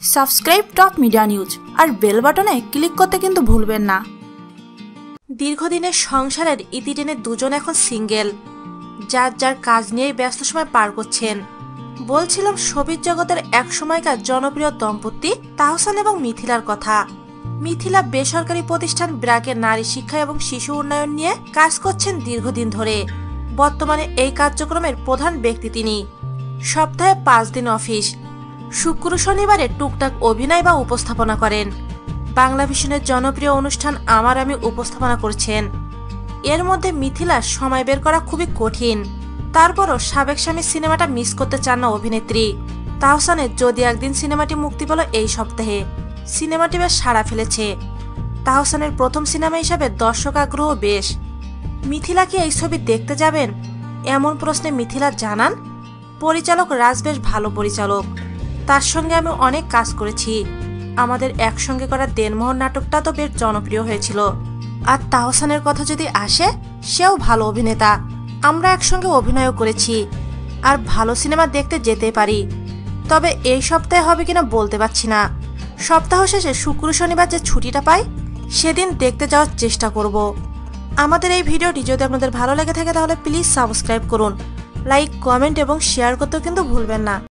Subscribe top media news আর bell বাটনে click করতে কিন্তু ভুলবেন না। দীর্ঘদিনের সংসারের ইতি টেনে দুজন এখন সিঙ্গেল, যার যার কাজ নিয়েই ব্যস্ত সময় পার করছেন। বলছিলাম শোবিজ জগতের এক সময়কার জনপ্রিয় দম্পতি তাহসান এবং মিথিলার কথা। মিথিলা বেসরকারি প্রতিষ্ঠান ব্র্যাকের নারী শিক্ষা এবং শিশু উন্নয়ন নিয়ে কাজ করছেন দীর্ঘদিন ধরে। বর্তমানে এই কার্যক্রমের প্রধান ব্যক্তি তিনি। সপ্তাহে 5 দিন অফিস, শুক্র শনিবারে টুকটাক অভিনয় বা উপস্থাপনা করেন। বাংলা ভিশনের জনপ্রিয় অনুষ্ঠান আমার আমি উপস্থাপনা করছেন। এর মধ্যে মিথিলার সময় বের করা খুবই কঠিন, তারপরও সাবেক স্বামী সিনেমাটা মিস করতে চান না অভিনেত্রী। তাহসানের যদি একদিন সিনেমাটি মুক্তি পেল এই সপ্তাহে। সিনেমাটি বেশ সাড়া ফেলেছে। তাহসানের প্রথম সিনেমা হিসাবে দর্শক আগ্রহ বেশ। মিথিলা কি এই ছবি দেখতে যাবেন এমন প্রশ্নে মিথিলা জানান, পরিচালক রাজ বেশ ভালো পরিচালক, তার সঙ্গে আমি অনেক কাজ করেছি। আমাদের একসঙ্গে করা দেনমোহর নাটকটা তো বেশ জনপ্রিয় হয়েছিল। আর তাহসানের কথা যদি আসে, সেও ভালো অভিনেতা, আমরা একসঙ্গে অভিনয়ও করেছি। আর ভালো সিনেমা দেখতে যেতে পারি, তবে এই সপ্তাহে হবে কিনা বলতে পারছি না। সপ্তাহ শেষে শুক্র শনিবার যে ছুটিটা পাই, সেদিন দেখতে যাওয়ার চেষ্টা করব। আমাদের এই ভিডিওটি যদি আপনাদের ভালো লেগে থাকে তাহলে প্লিজ সাবস্ক্রাইব করুন, লাইক, কমেন্ট এবং শেয়ার করতেও কিন্তু ভুলবেন না।